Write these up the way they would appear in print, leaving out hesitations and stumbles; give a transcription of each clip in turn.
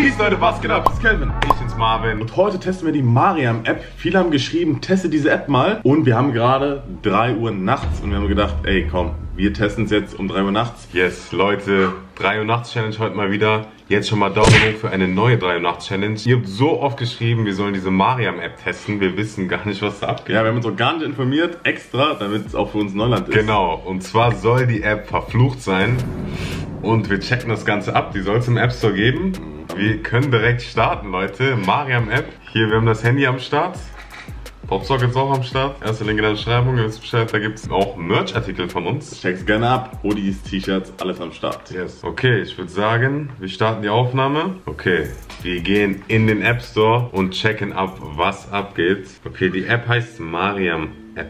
Peace Leute, was geht ab? Das ist Kelvin. Ich bin's Marvin. Und heute testen wir die Mariam-App. Viele haben geschrieben, teste diese App mal. Und wir haben gerade 3 Uhr nachts und wir haben gedacht, ey komm, wir testen es jetzt um 3 Uhr nachts. Yes, Leute, 3 Uhr nachts Challenge heute mal wieder. Jetzt schon mal Daumen hoch für eine neue 3 Uhr nachts Challenge. Ihr habt so oft geschrieben, wir sollen diese Mariam-App testen. Wir wissen gar nicht, was da abgeht. Ja, wir haben uns auch gar nicht informiert, extra, damit es auch für uns Neuland ist. Genau, und zwar soll die App verflucht sein. Und wir checken das Ganze ab. Die soll es im App Store geben. Wir können direkt starten, Leute. Mariam-App. Hier, wir haben das Handy am Start. Popsockets auch am Start. Erste Link in der Beschreibung. Ihr wisst Bescheid, da gibt es auch Merch-Artikel von uns. Check's gerne ab. Hoodies, T-Shirts, alles am Start. Yes. Okay, ich würde sagen, wir starten die Aufnahme. Okay, wir gehen in den App Store und checken ab, was abgeht. Okay, die App heißt Mariam-App.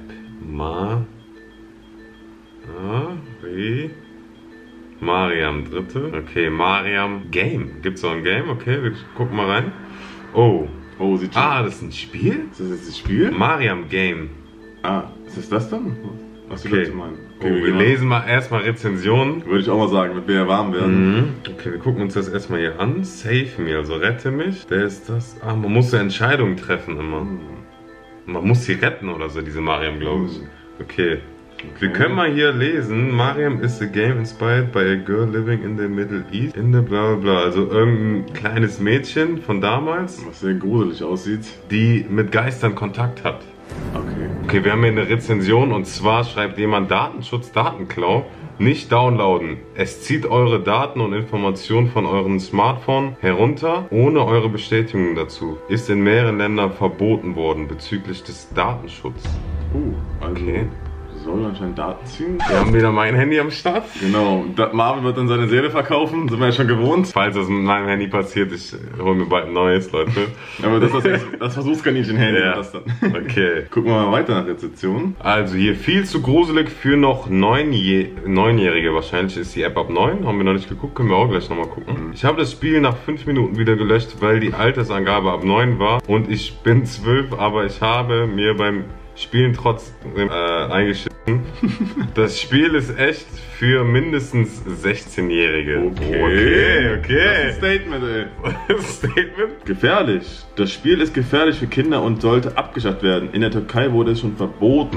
Mariam, dritte. Okay, Mariam Game. Gibt's so ein Game? Okay, wir gucken mal rein. Oh, sieht schon. das ist ein Spiel? Ist das jetzt das Spiel? Mariam Game. Ist das dann? Was Okay. du meinen? Okay, wir lesen mal erstmal Rezensionen. Würde ich auch mal sagen, damit wir ja warm werden. Okay, wir gucken uns das erstmal hier an. Save me, also rette mich. Der ist das. Man muss ja Entscheidungen treffen immer. Man muss sie retten oder so, diese Mariam, glaube ich. Okay. Wir können mal hier lesen, Mariam is a game inspired by a girl living in the Middle East, in the bla bla bla. Also irgendein kleines Mädchen von damals, Was sehr gruselig aussieht. die mit Geistern Kontakt hat. Okay. Okay, wir haben hier eine Rezension und zwar schreibt jemand Datenschutz, Datenklau. Nicht downloaden. Es zieht eure Daten und Informationen von eurem Smartphone herunter, ohne eure Bestätigung dazu. Ist in mehreren Ländern verboten worden bezüglich des Datenschutzes. Also Okay. soll anscheinend Daten ziehen. Wir haben wieder mein Handy am Start. Genau, Marvin wird dann seine Seele verkaufen, sind wir ja schon gewohnt. Falls das mit meinem Handy passiert, ich hole mir bald ein neues, Leute. Aber das ist das Versuchskaninchen-Handy. Ja. Das dann. Okay. Gucken wir mal weiter nach Rezeption. Also hier viel zu gruselig für noch Neunjährige. Wahrscheinlich ist die App ab 9. Haben wir noch nicht geguckt, können wir auch gleich nochmal gucken. Ich habe das Spiel nach 5 Minuten wieder gelöscht, weil die Altersangabe ab 9 war. Und ich bin 12, aber ich habe mir beim Spielen trotzdem eingeschissen. Das Spiel ist echt für mindestens 16-Jährige. Okay. Okay. Das ist ein Statement, ey. Statement? Gefährlich. Das Spiel ist gefährlich für Kinder und sollte abgeschafft werden. In der Türkei wurde es schon verboten.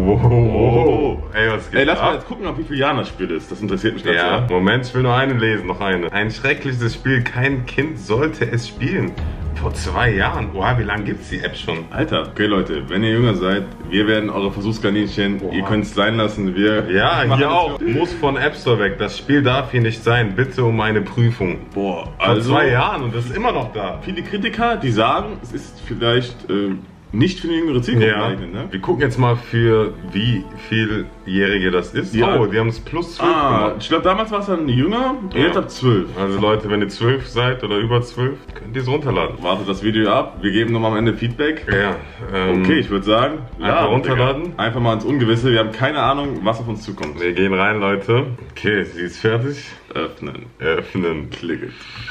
Ey, was geht Ey, lass mal ab? jetzt gucken, wie viel Jahren das Spiel ist. Das interessiert mich ganz Ja, sehr. Moment, ich will nur eine lesen, noch eine. Ein schreckliches Spiel, kein Kind sollte es spielen. Vor 2 Jahren. Oha, wie lange gibt's die App schon? Alter, okay Leute, wenn ihr jünger seid, wir werden eure Versuchskaninchen. Ihr könnt es sein lassen, wir Ja, machen hier das auch. für- Muss von App Store weg. Das Spiel darf hier nicht sein. Bitte um eine Prüfung. Boah, Vor 2 Jahren und das ist immer noch da. Viele Kritiker, die sagen, es ist vielleicht nicht für eine jüngere Zielgruppe Ja, geeignet, ne? wir gucken jetzt mal für wie vieljährige das ist. Ja. Oh, die haben es plus 12 gemacht. Ich glaube damals war es dann jünger, jetzt ab 12. Also Leute, wenn ihr 12 seid oder über 12, könnt ihr es runterladen. Wartet das Video ab, wir geben nochmal am Ende Feedback. Ja, Okay, ich würde sagen, einfach runterladen. Digga. Einfach mal ins Ungewisse, wir haben keine Ahnung, was auf uns zukommt. Wir gehen rein, Leute. Okay, sie ist fertig. Öffnen. Öffnen. Klicket.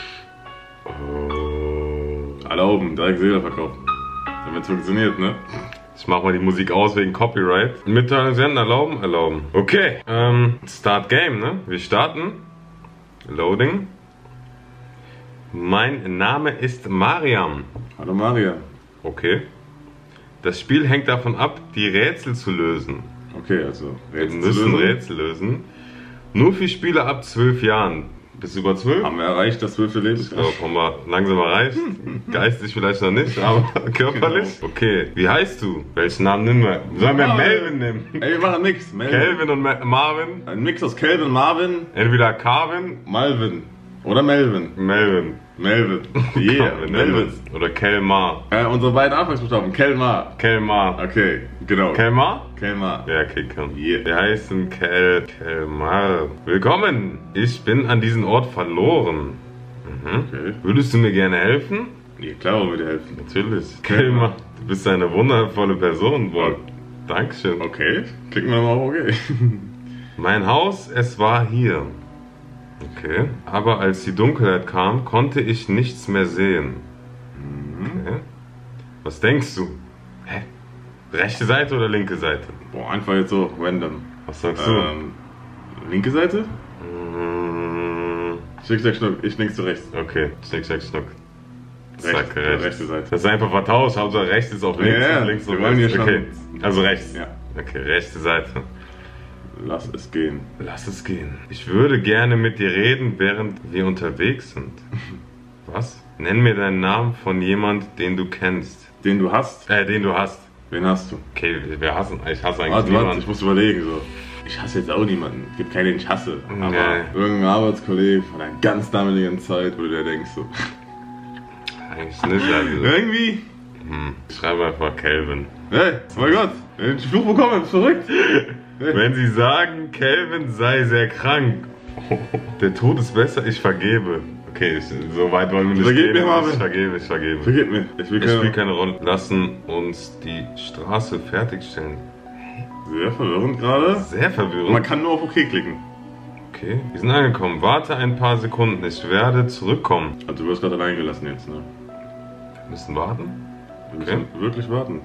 Oh. Erlauben, direkt Seele verkaufen. Damit funktioniert, ne? Ich mach mal die Musik aus wegen Copyright. Mitteilung senden, erlauben, erlauben. Okay, Start Game, ne? Wir starten. Loading. Mein Name ist Mariam. Hallo Maria. Okay. Das Spiel hängt davon ab, die Rätsel zu lösen. Okay, also Wir müssen Rätsel lösen. Nur für Spieler ab 12 Jahren. Bist du über 12? Haben wir erreicht, das 12. Lebensjahr? Ja, haben wir langsam erreicht. Geistig vielleicht noch nicht, aber körperlich. Okay, wie heißt du? Welchen Namen nehmen wir? Sollen wir Melvin nehmen? Ey, wir machen nix. Kelvin und Marvin? Ein Mix aus Kelvin, Marvin, Entweder Carvin, Malvin. Oder Melvin. Melvin. Melvin. Yeah, Carvin, Melvin. Oder Kelmar. Unsere beiden Anfangsbuchstaben. Kelmar. Kelmar. Okay, genau. Kelmar? Kelmar. Ja, okay, komm. Yeah. Wir heißen Kelmar. Willkommen. Ich bin an diesem Ort verloren. Okay. Würdest du mir gerne helfen? Ja, klar, wollen wir dir helfen. Natürlich. Kelmar, du bist eine wundervolle Person. Boah, Dankeschön. Okay, klicken wir mal auf okay. Mein Haus, es war hier. Okay. Aber als die Dunkelheit kam, konnte ich nichts mehr sehen. Okay. Was denkst du? Hä? Rechte Seite oder linke Seite? Boah, einfach jetzt so random. Was sagst du? Linke Seite? Schnick, Schnack, Schnuck. Ich links, du rechts. Okay, Schnick, Schnack, Schnuck. Zack, rechte Seite. Das ist einfach vertauscht. Hauptsache rechts ist auf links Ja, und links auf wir wollen rechts. hier Okay, schon- also rechts. Ja. Okay, rechte Seite. Lass es gehen. Lass es gehen. Ich würde gerne mit dir reden, während wir unterwegs sind. Was? Nenn mir deinen Namen von jemand, den du kennst. Den du hast? Den du hast. Wen hast du? Okay, wir hassen. Ich hasse eigentlich Warte, niemanden. ich muss überlegen. So. Ich hasse jetzt auch niemanden. Es gibt keinen, den ich hasse. Aber Nee. irgendein Arbeitskollege von einer ganz damaligen Zeit, wo du dir denkst so. Eigentlich nicht. Also. Irgendwie. Ich schreibe einfach Kelvin. Hey, oh mein Gott. Wenn ich den Fluch bekomme, bist du verrückt. Hey. Wenn sie sagen, Kelvin sei sehr krank. Der Tod ist besser, ich vergebe. Okay, so weit wollen wir nicht Vergib gehen. mir, Marvin. Ich vergebe. Vergib mir. Ich will Es spielt keine... keine Rolle. Lassen uns die Straße fertigstellen. Sehr verwirrend gerade. Sehr verwirrend. Man kann nur auf OK klicken. Okay, wir sind angekommen. Warte ein paar Sekunden. Ich werde zurückkommen. Also du wirst gerade allein gelassen jetzt, ne? Wir müssen warten. Wir müssen wirklich warten.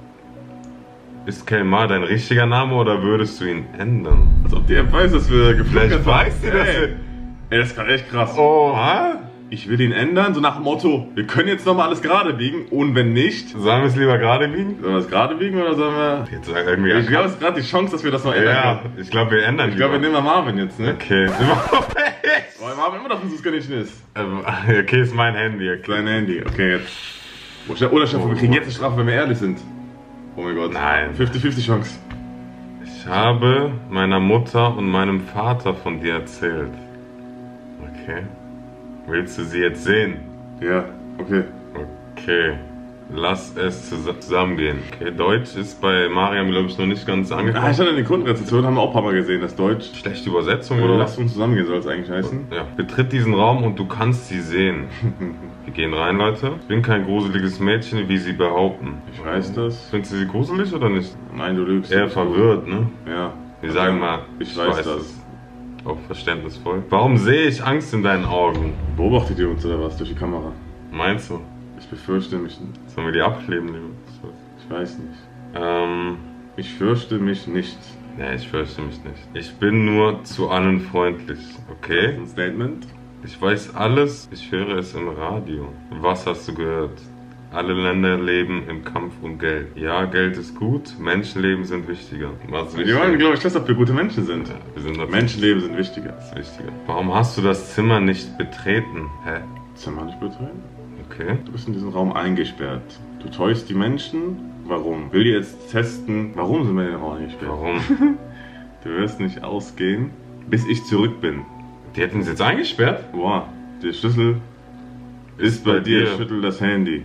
Ist Kelmar dein richtiger Name oder würdest du ihn ändern? Als ob die App weiß, dass wir geflogen Vielleicht weiß sie das. Ey, das ist gerade echt krass. Oha! Ich will ihn ändern, so nach dem Motto, wir können jetzt nochmal alles gerade biegen und wenn nicht, Sollen wir es lieber gerade biegen? sollen wir es gerade biegen oder sollen wir... Jetzt irgendwie. Ich glaube, es ist gerade die Chance, dass wir das noch ändern Ja, können. ich glaube, wir ändern Ich glaube, wir lieber. nehmen mal Marvin jetzt, ne? Okay. Weil Marvin immer noch ein Süßkaninchen ist. Okay, ist mein Handy. Okay. Sein Handy, okay, jetzt. Oder Stefan, wir kriegen jetzt eine Strafe, wenn wir ehrlich sind. Oh mein Gott. Nein. 50-50 Chance. Ich habe meiner Mutter und meinem Vater von dir erzählt. Okay. Willst du sie jetzt sehen? Ja, okay. Okay. Lass es zusammengehen. Okay, Deutsch ist bei Mariam, glaube ich, noch nicht ganz angekommen. Ich hatte in den Kundenrezensionen, haben wir auch ein paar Mal gesehen, dass Deutsch Schlechte Übersetzung, oder? Lass uns zusammengehen soll es eigentlich heißen. Ja. Betritt diesen Raum und du kannst sie sehen. Wir gehen rein, Leute. Ich bin kein gruseliges Mädchen, wie sie behaupten. Ich weiß das. Findest du sie gruselig oder nicht? Nein, du lügst. Eher verwirrt, ne? Ja. Wir sagen mal, ich weiß das. Auch verständnisvoll. Warum sehe ich Angst in deinen Augen? Beobachtet ihr uns oder was durch die Kamera? Meinst du? Ich befürchte mich. Sollen wir die abkleben, lieber? Ich weiß nicht. Ähm, Ich fürchte mich nicht. nee, ich fürchte mich nicht. Ich bin nur zu allen freundlich, okay? Ein Statement. Ich weiß alles, ich höre es im Radio. Was hast du gehört? Alle Länder leben im Kampf um Geld. Ja, Geld ist gut, Menschenleben sind wichtiger. Was ist Wir wichtiger? wollen, glaube ich, dass wir gute Menschen sind. Ja, wir sind natürlich Menschenleben sind wichtiger. das Wichtige. Warum hast du das Zimmer nicht betreten? Hä? Zimmer nicht betreten? Okay. Du bist in diesem Raum eingesperrt. Du täuschst die Menschen. Warum? Will dir jetzt testen, warum sind wir in den Raum eingesperrt? Warum? Du wirst nicht ausgehen, bis ich zurück bin. Die hätten uns jetzt eingesperrt? Boah, der Schlüssel ist bei dir. dir. Schüttel das Handy.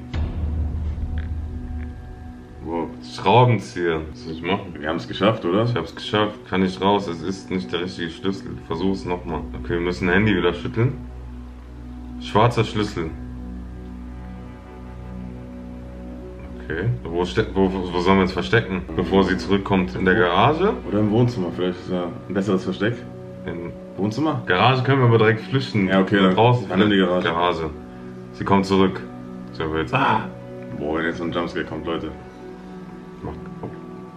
Wow. Schraubenzieher. Was soll ich machen? Wir haben es geschafft, oder? Ich hab's geschafft. Kann nicht raus. Es ist nicht der richtige Schlüssel. Versuch's nochmal. Okay, wir müssen Handy wieder schütteln. Schwarzer Schlüssel. Okay. Wo sollen wir uns verstecken? Bevor sie zurückkommt? In der Garage? Oder im Wohnzimmer, vielleicht ist ja ein besseres Versteck. In Wohnzimmer? Garage können wir aber direkt flüchten. Ja, okay, Nach dann- draußen. dann nimm die Garage. Garage. Sie kommt zurück. So, wir jetzt. Boah, wenn jetzt so ein Jumpscare kommt, Leute. Mach. Oh.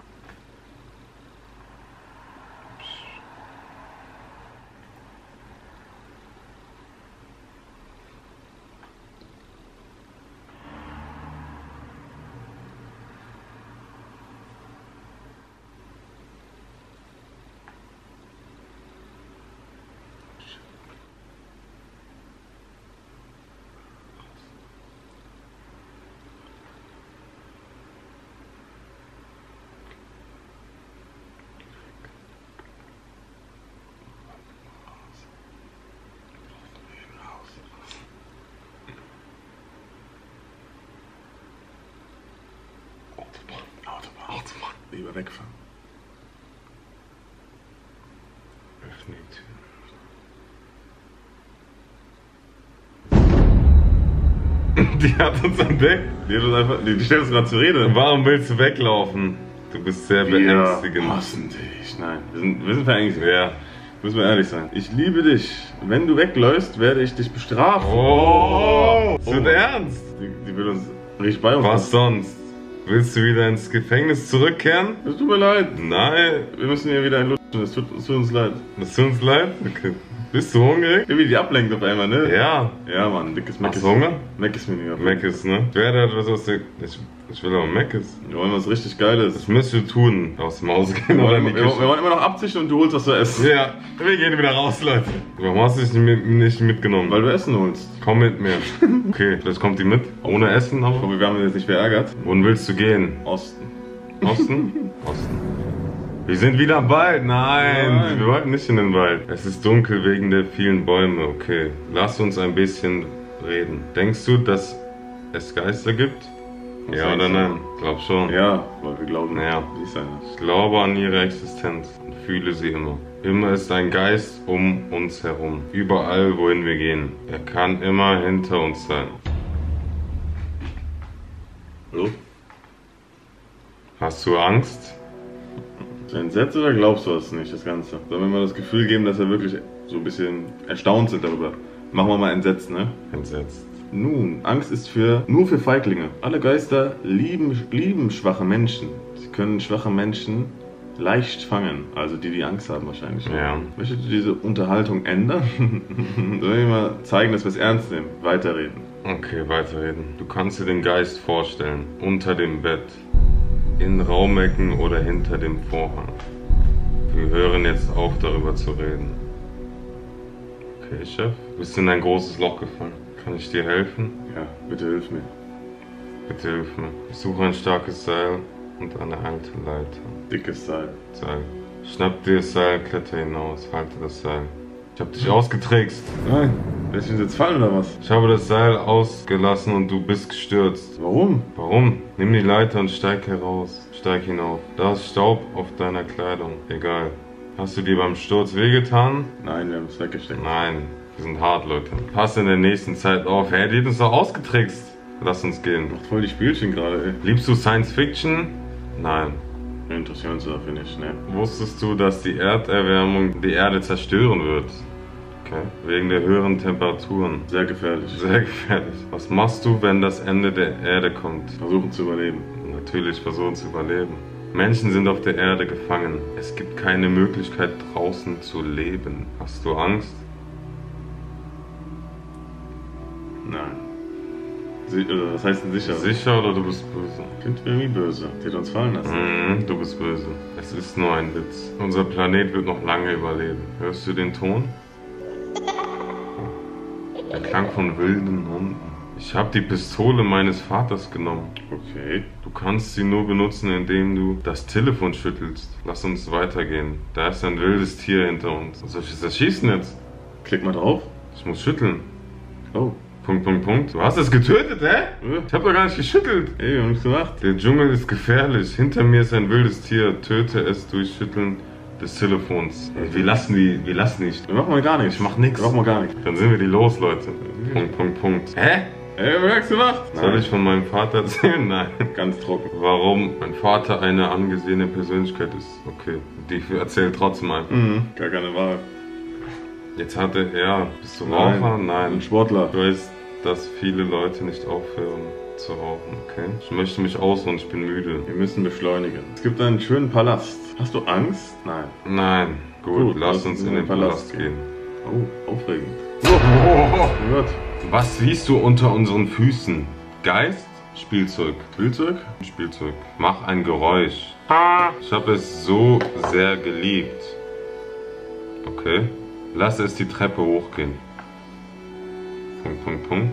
Autobahn. Lieber wegfahren. Öffne die Tür. Die hat uns entdeckt. Die stellt uns gerade zur Rede. Warum willst du weglaufen? Du bist sehr beängstigend. Wir hassen dich. Nein, wir sind verängstigt. Ja. Müssen wir ehrlich sein. Ich liebe dich. Wenn du wegläufst, werde ich dich bestrafen. Oh, es wird ernst. Die will uns richtig bei uns. Was sonst? Willst du wieder ins Gefängnis zurückkehren? Es tut mir leid. Nein. Wir müssen hier wieder ein Lutschen. Es tut uns leid. Das tut uns leid? Okay. Bist du hungrig? Wie die ablenkt auf einmal, ne? Ja. Ja, Mann, dickes Meckes. Hast du Hunger? Meckes-Menü. Meckes, ne? Wer hat was aus der... Ich will aber Meckes. Wir wollen was richtig Geiles. Das müsst ihr tun. Aus dem Haus gehen oder in die Wir Küche. wollen immer noch abzischen und du holst was zu essen. Ja, wir gehen wieder raus, Leute. Warum hast du dich nicht mitgenommen? Weil du Essen holst. Komm mit mir. Okay, vielleicht kommt die mit. Ohne Essen aber. Aber wir haben uns jetzt nicht verärgert. Wohin willst du gehen? Osten. Osten? Osten. Wir sind wieder im Wald. Nein, wir wollten nicht in den Wald. Es ist dunkel wegen der vielen Bäume. Okay, lass uns ein bisschen reden. Denkst du, dass es Geister gibt? Was Ja denkst oder du? nein? Glaub schon. Ja, weil wir glauben, Ja. sie ist eine. Ich glaube an ihre Existenz und fühle sie immer. Immer ist ein Geist um uns herum. Überall, wohin wir gehen. Er kann immer hinter uns sein. So? Hast du Angst? Ist er entsetzt oder glaubst du das nicht, das Ganze? Sollen wir mal das Gefühl geben, dass wir wirklich so ein bisschen erstaunt sind darüber? Machen wir mal entsetzt, ne? Entsetzt. Nun, Angst ist nur für Feiglinge. Alle Geister lieben schwache Menschen. Sie können schwache Menschen leicht fangen. Also die Angst haben wahrscheinlich. Ja. Möchtest du diese Unterhaltung ändern? Sollen wir mal zeigen, dass wir es ernst nehmen? Weiterreden. Okay, weiterreden. Du kannst dir den Geist vorstellen. Unter dem Bett. In Raumecken oder hinter dem Vorhang. Wir hören jetzt auf, darüber zu reden. Okay, Chef. Du bist in ein großes Loch gefallen. Kann ich dir helfen? Ja, bitte hilf mir. Bitte hilf mir. Ich suche ein starkes Seil und eine alte Leiter. Dickes Seil. Seil. Schnapp dir das Seil, kletter hinaus, halte das Seil. Ich hab dich ausgetrickst. Nein. Lässt mich jetzt fallen oder was? Ich habe das Seil ausgelassen und du bist gestürzt. Warum? Warum? Nimm die Leiter und steig heraus. Steig hinauf. Da ist Staub auf deiner Kleidung. Egal. Hast du dir beim Sturz wehgetan? Nein, wir haben es weggesteckt. Nein. Wir sind hart, Leute. Pass in der nächsten Zeit auf. Hey, die hat uns doch ausgetrickst. Lass uns gehen. Macht voll die Spielchen gerade, ey. Liebst du Science Fiction? Nein. Wir interessieren uns dafür nicht, ne? Wusstest du, dass die Erderwärmung die Erde zerstören wird? Okay. Wegen der höheren Temperaturen. Sehr gefährlich. Sehr gefährlich. Was machst du, wenn das Ende der Erde kommt? Versuchen zu überleben. Natürlich versuchen zu überleben. Menschen sind auf der Erde gefangen. Es gibt keine Möglichkeit, draußen zu leben. Hast du Angst? Nein. Was heißt denn sicher? Sicher oder du bist böse? Klingt irgendwie böse. Die hat uns fallen lassen. Du bist böse. Es ist nur ein Witz. Unser Planet wird noch lange überleben. Hörst du den Ton? Der Klang von wilden Hunden. Ich habe die Pistole meines Vaters genommen. Okay. Du kannst sie nur benutzen, indem du das Telefon schüttelst. Lass uns weitergehen. Da ist ein wildes Tier hinter uns. Soll ich es erschießen jetzt? Klick mal drauf. Ich muss schütteln. Oh. Punkt. Du hast es getötet, hä? Ich hab doch gar nicht geschüttelt. Ey, wir haben nichts gemacht. Der Dschungel ist gefährlich. Hinter mir ist ein wildes Tier. Töte es durch Schütteln des Telefons. Wir lassen die. Wir machen mal gar nichts. Ich mach nix. Wir machen mal gar nichts. Dann sind wir die los, Leute. Punkt. Hä? Ey, wir haben nichts gemacht. Soll ich von meinem Vater erzählen? Nein. Ganz trocken. Warum mein Vater eine angesehene Persönlichkeit ist. Okay. Die erzählt trotzdem einfach. Gar keine Wahl. Jetzt hatte er. Bist du Raucher? Ein Nein. Sportler. Du weißt, dass viele Leute nicht aufhören zu rauchen, okay? Ich möchte mich ausruhen, ich bin müde. Wir müssen beschleunigen. Es gibt einen schönen Palast. Hast du Angst? Nein. Nein. Gut, lass uns in den Palast gehen. Oh, aufregend. Oh Gott. Was siehst du unter unseren Füßen? Geist? Spielzeug. Spielzeug? Spielzeug. Mach ein Geräusch. Ich habe es so sehr geliebt. Okay. Lass es die Treppe hochgehen. Punkt.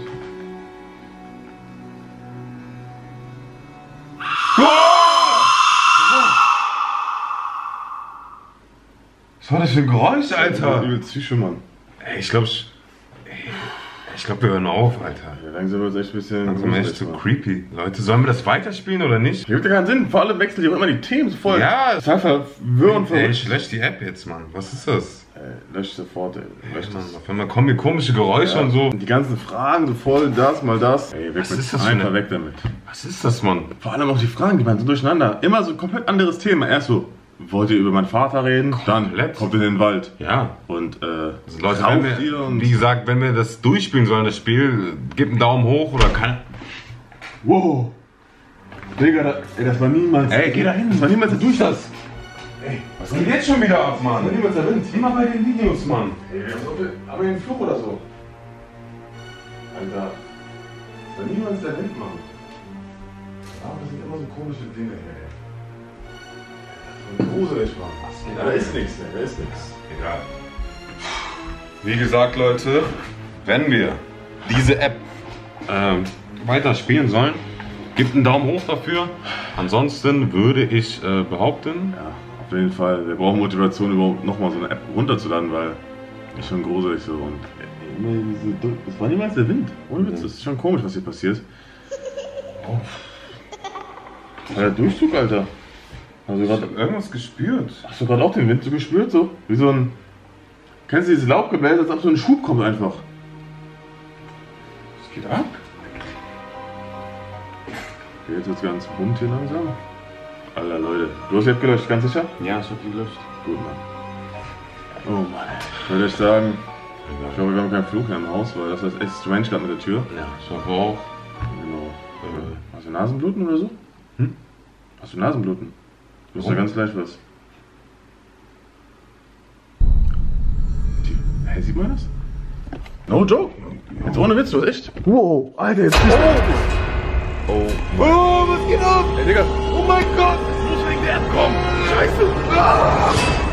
Was war das für ein Geräusch, Alter? Übel Psycho, Mann. Ey, ich glaube, wir hören auf, Alter. Ja, langsam wird es echt ein bisschen. Langsam echt so creepy. Leute, sollen wir das weiterspielen oder nicht? Gibt ja keinen Sinn. Vor allem wechseln die auch immer die Themen so voll. Ja. Total verwirrend. Ey, ich lösche die App jetzt, Mann. Was ist das? Lösch sofort, ey. Lösch das. Auf einmal kommen hier komische Geräusche und so. Und die ganzen Fragen, so voll das, mal das. Ey, weg Was mit. ist das für Einfach eine- weg damit. Was ist das, Mann? Vor allem auch die Fragen, die waren so durcheinander. Immer so ein komplett anderes Thema. Erst so, wollt ihr über meinen Vater reden? Dann Komplett. kommt in den Wald. Ja. Und Also Leute, raucht wenn ihr wir, und... wie gesagt, wenn wir das durchspielen sollen, das Spiel, gebt einen Daumen hoch oder kann. Wow. Digga, das war niemals... Ey, geh da hin. Das war niemals der Durchsatz. Ey, Was geht jetzt schon wieder ab, Mann? niemals der Wind. Immer bei den Videos, Mann. Ey, aber den Fluch oder so. Alter. Das war niemals der Wind, Mann. Aber das sind immer so komische Dinge hier, ey. So gruselig, Mann. Ja, da ist nichts, ey. Da ist nichts. Egal. Wie gesagt, Leute, wenn wir diese App weiter spielen sollen, gebt einen Daumen hoch dafür. Ansonsten würde ich behaupten, Ja, auf jeden Fall. Wir brauchen Motivation, überhaupt nochmal so eine App runterzuladen, weil ist schon gruselig so. Und das war niemals der Wind. Ohne Witz, das ist schon komisch, was hier passiert. Oh. Der Durchzug, Alter. Also ich habe irgendwas gespürt. hast du gerade auch den Wind so gespürt? So? Wie so ein. Kennst du dieses Laubgebälse, als ob so ein Schub kommt einfach? Was geht ab? Okay, jetzt wird's ganz bunt hier langsam. Alter, Leute. Du hast die App gelöscht, ganz sicher? Ja, ich habe die gelöscht. Gut, Mann. Oh Mann. Ich würde euch sagen, ich glaube, wir haben keinen Fluch mehr im Haus, weil das ist echt strange gerade mit der Tür. Ja, ich hoffe auch. Genau. Hast du Nasenbluten oder so? Hm? Hast du Nasenbluten? Du hast ja ganz gleich was. Hey, sieht man das? No joke. Jetzt ohne Witz, du hast echt. Wow, Alter, jetzt bist du. Oh. Oh, was geht ab? Ey, Digga. Oh mein Gott, es muss wegen der App kommen. Scheiße. Ah.